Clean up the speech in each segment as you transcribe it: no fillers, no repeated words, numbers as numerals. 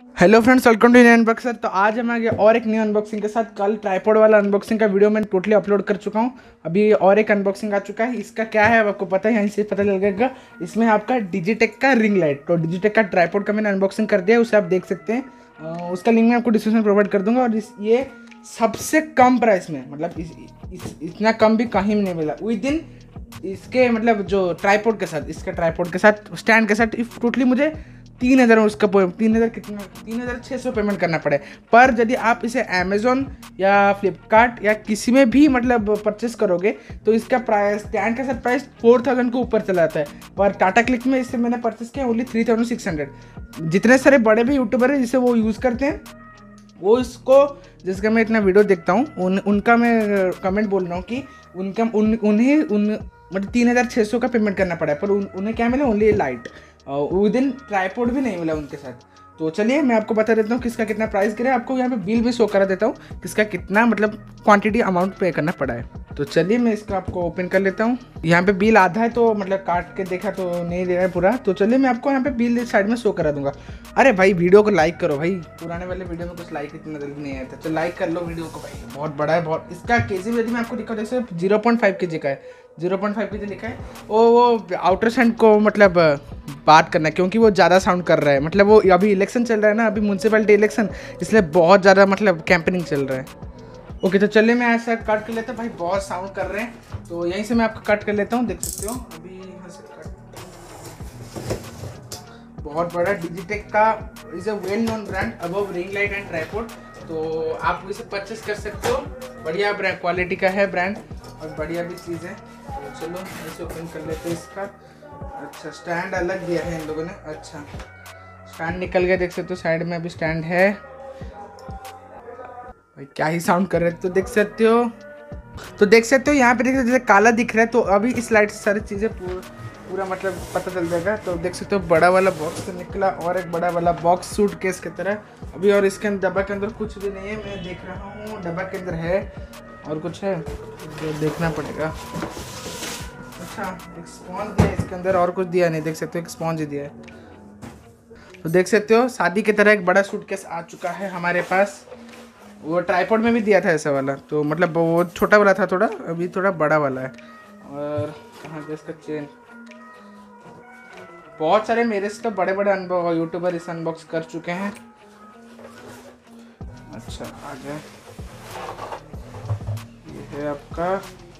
Hello friends, welcome to Indian unboxer. तो आज हम आ गए और एक न्यू अनबॉक्सिंग के साथ। कल ट्राइपॉड वाला अनबॉक्सिंग का वीडियो मैं टोटली अपलोड कर चुका हूँ। अभी और एक अनबॉक्सिंग आ चुका है। इसका क्या है आपको पता है, यहीं से पता चल जाएगा। इसमें आपका डिजिटेक का रिंग लाइट, तो डिजिटेक का ट्राइपॉड का मैंने अनबॉक्सिंग कर दिया है, उसे आप देख सकते हैं। उसका लिंक मैं आपको डिस्क्रिप्शन में प्रोवाइड कर दूंगा। और ये सबसे कम प्राइस में, मतलब इतना कम भी कहीं नहीं मिला विद इन इसके, मतलब जो ट्राइपॉड के साथ, इसके ट्राइपॉड के साथ, स्टैंड के साथ टोटली मुझे 3,000 में उसका 3,000 कितना 3,600 पेमेंट करना पड़े। पर यदि आप इसे अमेजोन या फ्लिपकार्ट या किसी में भी मतलब परचेस करोगे तो इसका प्राइस, स्टैंड का साथ प्राइस 4,000 के ऊपर चला जाता है। पर टाटा क्लिक में इससे मैंने परचेस किया ओनली 3,600। जितने सारे बड़े भी यूट्यूबर हैं जिसे वो यूज़ करते हैं, वो इसको, जिसका मैं इतना वीडियो देखता हूँ, उनका मैं कमेंट बोल रहा हूँ कि उन्हें मतलब 3,600 का पेमेंट करना पड़ा है। पर उन्हें क्या मिला, only light, with in tripod भी नहीं मिला उनके साथ। तो चलिए मैं आपको बता देता हूँ किसका कितना प्राइस गिरा है। आपको यहाँ पे बिल भी शो करा देता हूँ किसका कितना मतलब क्वांटिटी अमाउंट पे करना पड़ा है। तो चलिए मैं इसका आपको ओपन कर लेता हूँ। यहाँ पे बिल आधा है, तो मतलब काट के देखा तो नहीं दे रहा है पूरा। तो चलिए मैं आपको यहाँ पे बिल साइड में शो करा दूंगा। अरे भाई वीडियो को लाइक करो भाई, पुराने वाले वीडियो में कुछ लाइक इतना जल्दी नहीं आया था। चलो लाइक कर लो वीडियो को भाई, बहुत बड़ा है बहुत। इसका केजी यदि मैं आपको दिखाऊँ, जैसे 0.5 kg का है, 0.5 kg लिखा है। वो आउटर साउंड को मतलब बात करना है, क्योंकि वो ज़्यादा साउंड कर रहा है। मतलब वो अभी इलेक्शन चल रहा है ना, अभी म्यूनसिपैलिटी इलेक्शन, इसलिए बहुत ज़्यादा मतलब कैंपेनिंग चल रहा है। ओके तो चलिए मैं ऐसा कट कर लेता हूँ। भाई बहुत साउंड कर रहे हैं, तो यहीं से मैं आपको कट कर लेता हूँ। देख सकते हो अभी यहाँ से कट, बहुत बड़ा डिजिटेक का is a well known brand above ring light and tripod. तो आप इसे परचेस कर सकते हो। बढ़िया ब्रांड क्वालिटी का है ब्रांड, और बढ़िया भी चीज़ है। तो चलो ऐसे ओपन कर लेते हैं इसका। अच्छा स्टैंड अलग दिया है इन लोगों ने। अच्छा स्टैंड निकल गया, देख सकते हो साइड में अभी स्टैंड है। भाई क्या ही साउंड कर रहे हैं, तो देख सकते हो। यहाँ पे देख सकते हो जैसे काला दिख रहा है, तो अभी इस लाइट से सारी चीज़ें पूरा मतलब पता चल जाएगा। तो देख सकते हो बड़ा वाला बॉक्स तो निकला, और एक बड़ा वाला बॉक्स सूट केस की तरह अभी। और इसके अंदर डब्बा के अंदर कुछ भी नहीं है, मैं देख रहा हूँ डब्बा के अंदर है और कुछ है जो देखना पड़ेगा। अच्छा एक स्पॉन्ज दिया है इसके अंदर, और कुछ दिया नहीं, देख सकते हो एक स्पॉन्ज ही दिया है। तो देख सकते हो शादी की तरह एक बड़ा सूटकेस आ चुका है हमारे पास। वो ट्राइपॉड में भी दिया था ऐसा वाला, तो मतलब वो छोटा वाला था थोड़ा, अभी थोड़ा बड़ा वाला है। और कहाँ पे इसका चेन, बहुत सारे मेरे से तो बड़े बड़े यूट्यूबर इस अनबॉक्स कर चुके हैं। अच्छा आ गया, ये है आपका।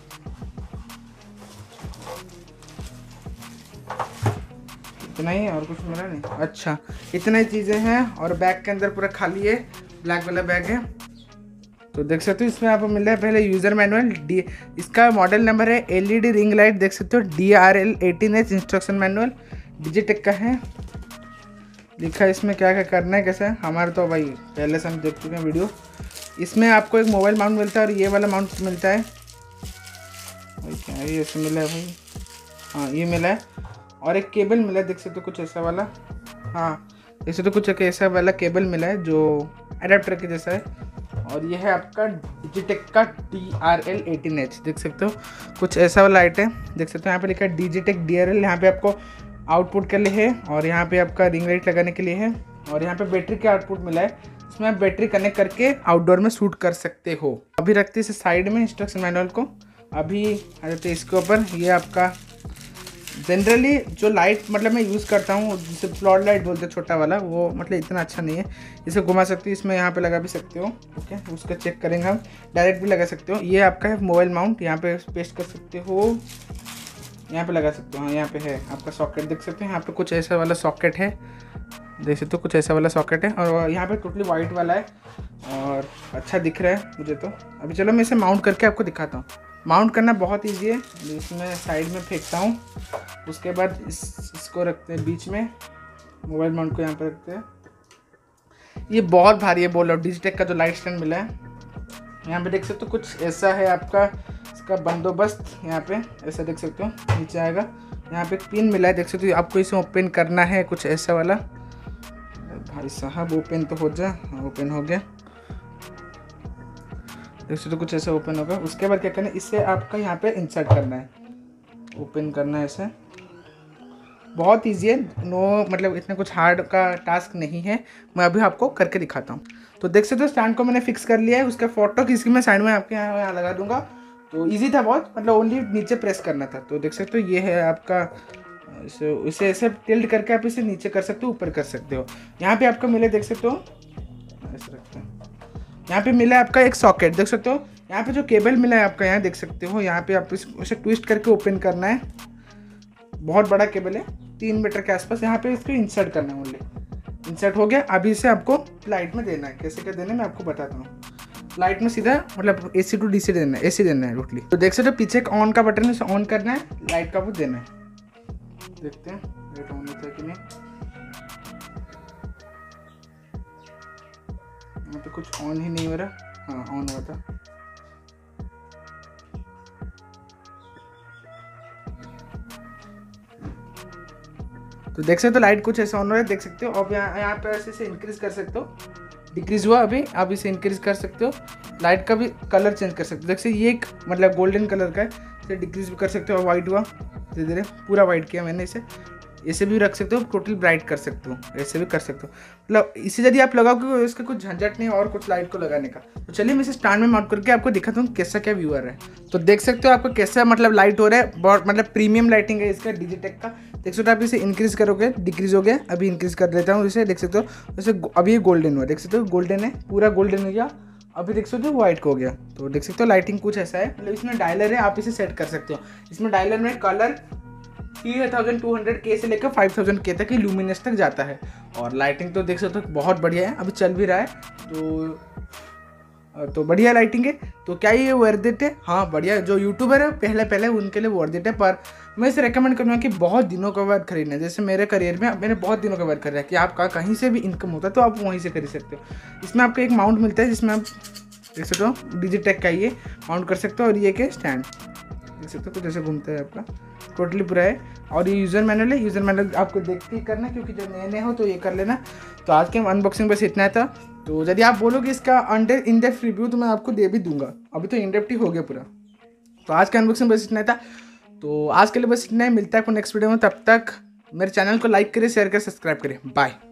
इतना ही और कुछ मिला नहीं। अच्छा इतना ही चीज़ें हैं, और बैग के अंदर पूरा खाली है, ब्लैक वाला बैग है। तो देख सकते हो इसमें आपको मिल रहा है पहले यूज़र मैनुअल, इसका मॉडल नंबर है LED रिंग लाइट, देख सकते हो DRL18H इंस्ट्रक्शन मैनुअल डिजिटेक का है। लिखा है इसमें क्या क्या करना है कैसे। हमारे तो भाई पहले से हम देख चुके हैं वीडियो। इसमें आपको एक मोबाइल माउंट मिलता है और ये वाला माउंट मिलता है। भाई क्या है ये मिला है भाई, हाँ ये मिला है। और एक केबल मिला है, देख सकते हो कुछ ऐसा वाला, हाँ ऐसे तो कुछ एक ऐसा वाला केबल मिला है जो एडाप्टर के जैसा है। और ये है आपका डिजिटेक का DRL18H, देख सकते हो कुछ ऐसा वाला लाइट है। देख सकते हो यहाँ पे लिखा है डिजिटेक DRL, यहाँ पे आपको आउटपुट के लिए है, और यहाँ पे आपका रिंग लाइट लगाने के लिए है। और यहाँ पे बैटरी के आउटपुट मिला है, इसमें आप बैटरी कनेक्ट करके आउटडोर में शूट कर सकते हो। अभी रखते हैं इसे साइड में इंस्ट्रक्शन मैनुअल को। अभी आ जाते हैं इसके ऊपर। ये आपका जनरली जो लाइट मतलब मैं यूज़ करता हूँ, जिसे फ्लॉड लाइट बोलते हैं छोटा वाला, वो मतलब इतना अच्छा नहीं है। इसे घुमा सकते हो, इसमें यहाँ पे लगा भी सकते हो। ओके उसका चेक करेंगे हम, डायरेक्ट भी लगा सकते हो। ये आपका है मोबाइल माउंट, यहाँ पे पेस्ट कर सकते हो, यहाँ पे लगा सकते हो। हाँ यहाँ पे है आपका सॉकेट, देख सकते हो यहाँ पे कुछ ऐसा वाला सॉकेट है, देख सकते हो कुछ ऐसा वाला सॉकेट है। और यहाँ पे टोटली वाइट वाला है और अच्छा दिख रहा है मुझे तो। अभी चलो मैं इसे माउंट करके आपको दिखाता हूँ। माउंट करना बहुत ईजी है। इसमें साइड में फेंकता हूँ, उसके बाद इसको रखते हैं बीच में, मोबाइल माउंट को यहाँ पर रखते हैं। ये बहुत भारी है, बोल रहा हूँ। डिजिटेक का जो लाइट स्टैंड मिला है, यहाँ पे देख सकते हो कुछ ऐसा है आपका इसका बंदोबस्त। यहाँ पे ऐसा देख सकते हो नीचे आएगा, यहाँ पे एक पिन मिला है, देख सकते हो। आपको इसे ओपन करना है कुछ ऐसा वाला। भाई साहब ओपन तो हो जा, हाँ ओपन हो गया, देख सकते हो कुछ ऐसा ओपन होगा। उसके बाद क्या करना है, इसे आपका यहाँ पे इंसर्ट करना है, ओपन करना है ऐसे। बहुत ईजी है, नो मतलब इतना कुछ हार्ड का टास्क नहीं है। मैं अभी आपको करके दिखाता हूँ। तो देख सकते हो स्टैंड को मैंने फिक्स कर लिया है, उसका फोटो किसी मैं साइड में आपके यहाँ लगा दूंगा। तो ईजी था बहुत, मतलब ओनली नीचे प्रेस करना था। तो देख सकते हो ये है आपका, इसे ऐसे टिल्ट करके आप इसे नीचे कर सकते हो, ऊपर कर सकते हो। यहाँ पे आपको मिले, देख सकते हो ऐसे रखते हैं, यहाँ पे मिला है आपका एक सॉकेट, देख सकते हो। यहाँ पे जो केबल मिला है आपका, यहाँ देख सकते हो, यहाँ पे आप इसे ट्विस्ट करके ओपन करना है। बहुत बड़ा केबल है, 3 मीटर के आसपास। यहाँ पे इसको इंसर्ट करना है, ओनली इंसर्ट हो गया। अभी इसे आपको लाइट में देना है, कैसे क्या देना है मैं आपको बताता हूँ। लाइट में सीधा मतलब AC टू DC देना है, AC देना है टोटली। तो देख सकते हो पीछे एक ऑन का बटन है, उसे ऑन करना है, लाइट का वो देना है। देखते हैं लाइट ऑन होता है कि नहीं। यहाँ पे कुछ ऑन ही नहीं हो रहा, हाँ ऑन हुआ था। तो देख सकते हो लाइट कुछ ऐसा ऑन हो रहा है, देख सकते हो। अब यहाँ पे ऐसे इंक्रीज कर सकते हो, डिक्रीज हुआ अभी, आप इसे इंक्रीज कर सकते हो। लाइट का भी कलर चेंज कर सकते हो, देख सकते ये एक मतलब गोल्डन कलर का है, इसे डिक्रीज भी कर सकते हो। और वाइट हुआ, धीरे धीरे पूरा वाइट किया मैंने इसे। ऐसे भी रख सकते हो, टोटल ब्राइट कर सकते हो, ऐसे भी कर सकते हो। मतलब इसे यदि आप लगाओगे इसका कुछ झंझट नहीं और कुछ लाइट को लगाने का। तो चलिए मैं इसे स्टैंड में माउंट करके आपको दिखाता हूँ कैसा क्या व्यू आ रहा है। तो देख सकते हो आपको कैसा मतलब लाइट हो रहा है, बहुत मतलब प्रीमियम लाइटिंग है इसका, डिजिटेक का। देख सकते हो आप इसे इंक्रीज करोगे, डिक्रीज हो गया, अभी इंक्रीज कर देता हूँ इसे। देख सकते हो जैसे अभी ये गोल्डन हुआ, देख सकते हो गोल्डन है, पूरा गोल्डन हो गया। अभी देख सकते हो व्हाइट को हो गया। तो देख सकते हो लाइटिंग कुछ ऐसा है, मतलब इसमें डायलर है, आप इसे सेट कर सकते हो। इसमें डायलर में कलर 3200K से लेकर 5000K तक की लुमिनस तक जाता है। और लाइटिंग तो देख सकते हो बहुत बढ़िया है, अभी चल भी रहा है। तो बढ़िया लाइटिंग है। तो क्या ये वर्थ इट है? हाँ बढ़िया, जो यूट्यूबर है पहले उनके लिए वर्थ इट है। पर मैं इसे रेकमेंड करूँगा कि बहुत दिनों के बाद खरीदना है। जैसे मेरे करियर में मैंने बहुत दिनों के बाद खरीदा है कि आपका कहीं से भी इनकम होता है तो आप वहीं से खरीद सकते हो। इसमें आपको एक माउंट मिलता है जिसमें आप देख सकते हो डिजिटेक का ये माउंट कर सकते हो। और ये के स्टैंड देख सकते हो कुछ जैसे घूमता है, आपका टोटली पूरा है। और ये यूज़र मैनुअल है, यूज़र मैनुअल आपको देख के करना है क्योंकि जब नए हो तो ये कर लेना। तो आज के अनबॉक्सिंग बस इतना था। तो यदि आप बोलोगे इसका अंडर इन डेप्थ रिव्यू तो मैं आपको दे भी दूंगा, अभी तो इन डेप्थ ही हो गया पूरा। तो आज का अनबॉक्सिंग बस इतना था। तो आज के लिए बस इतना ही, मिलता है आपको नेक्स्ट वीडियो में। तब तक मेरे चैनल को लाइक करें, शेयर करें, सब्सक्राइब करें। बाय।